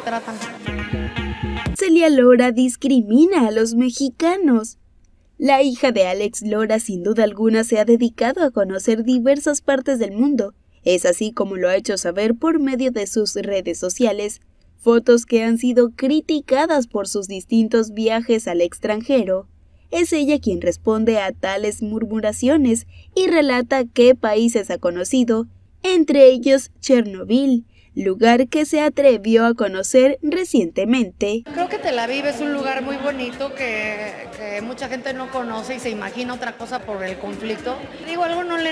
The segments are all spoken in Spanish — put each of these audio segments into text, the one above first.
tratan. Celia Lora discrimina a los mexicanos. La hija de Alex Lora sin duda alguna se ha dedicado a conocer diversas partes del mundo. Es así como lo ha hecho saber por medio de sus redes sociales, fotos que han sido criticadas por sus distintos viajes al extranjero. Es ella quien responde a tales murmuraciones y relata qué países ha conocido, entre ellos Chernobyl, lugar que se atrevió a conocer recientemente. Creo que Tel Aviv es un lugar muy bonito que mucha gente no conoce y se imagina otra cosa por el conflicto. Digo, algo no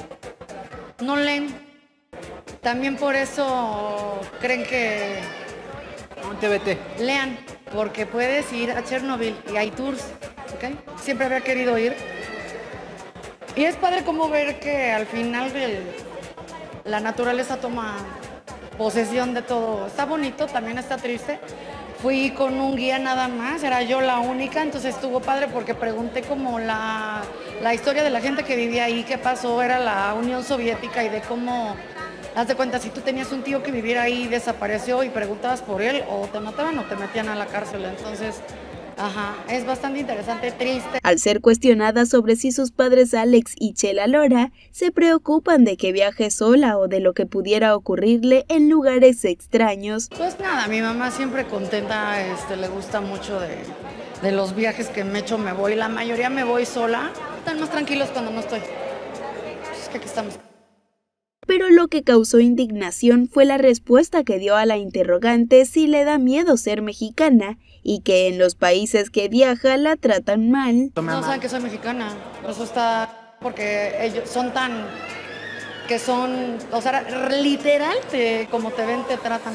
leen. También por eso creen que un TBT. Lean, porque puedes ir a Chernobyl y hay tours, ¿ok? Siempre había querido ir. Y es padre como ver que al final la naturaleza toma posesión de todo. Está bonito, también está triste. Fui con un guía nada más, era yo la única, entonces estuvo padre porque pregunté como la historia de la gente que vivía ahí, qué pasó, era la Unión Soviética y de cómo, haz de cuenta, si tú tenías un tío que viviera ahí y desapareció y preguntabas por él, o te mataban o te metían a la cárcel, entonces... es bastante interesante, triste. Al ser cuestionada sobre si sus padres Alex y Chela Lora se preocupan de que viaje sola o de lo que pudiera ocurrirle en lugares extraños. Pues nada, mi mamá siempre contenta, le gusta mucho de los viajes que me echo, me voy. La mayoría me voy sola. Están más tranquilos cuando no estoy. Es que aquí estamos. Pero lo que causó indignación fue la respuesta que dio a la interrogante si le da miedo ser mexicana y que en los países que viaja la tratan mal. No saben que soy mexicana, eso está porque ellos son tan, que son, o sea, literal, como te ven, te tratan.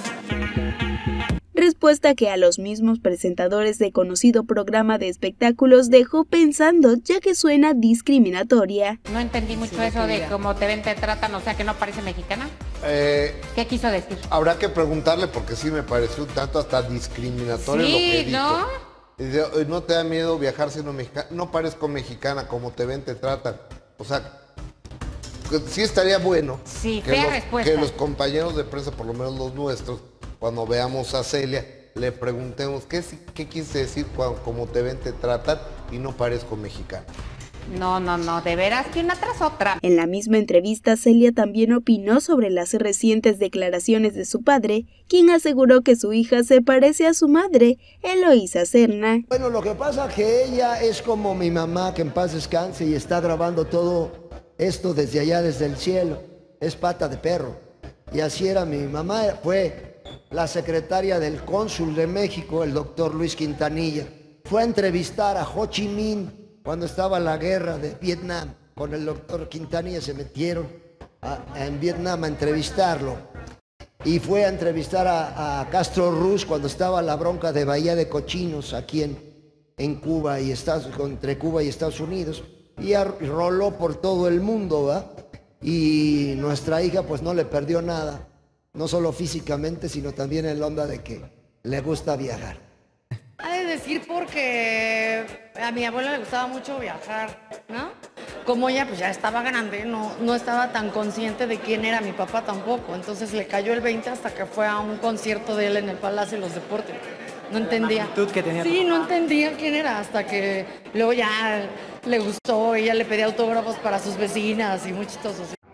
Respuesta que a los mismos presentadores de conocido programa de espectáculos dejó pensando, ya que suena discriminatoria. No entendí mucho eso de cómo te ven, te tratan, o sea que no parece mexicana. ¿Qué quiso decir? Habrá que preguntarle porque sí me pareció un tanto hasta discriminatorio lo que dijo. ¿No? Dice, no te da miedo viajar siendo mexicana, no parezco mexicana, como te ven, te tratan. O sea, sí estaría bueno que los compañeros de prensa, por lo menos los nuestros, cuando veamos a Celia, le preguntemos qué quise decir cuando como te ven, te tratan y no parezco mexicana. No, de veras que una tras otra. En la misma entrevista, Celia también opinó sobre las recientes declaraciones de su padre, quien aseguró que su hija se parece a su madre, Eloísa Serna. Bueno, lo que pasa es que ella es como mi mamá, que en paz descanse, y está grabando todo esto desde allá, desde el cielo. Es pata de perro. Y así era mi mamá, fue la secretaria del cónsul de México, el doctor Luis Quintanilla. Fue a entrevistar a Ho Chi Minh cuando estaba la guerra de Vietnam. Con el doctor Quintanilla se metieron en Vietnam a entrevistarlo. Y fue a entrevistar a Castro Ruz cuando estaba la bronca de Bahía de Cochinos aquí en Cuba y entre Cuba y Estados Unidos. Y roló por todo el mundo, ¿va? Y nuestra hija pues no le perdió nada. No solo físicamente, sino también en la onda de que le gusta viajar. Ha de decir porque a mi abuela le gustaba mucho viajar, ¿no? Como ella pues ya estaba grande, no estaba tan consciente de quién era mi papá tampoco. Entonces le cayó el 20 hasta que fue a un concierto de él en el Palacio de los Deportes. No entendía. Que tenía sí, no entendía quién era hasta que luego ya le gustó y ya le pedía autógrafos para sus vecinas y muy chistoso.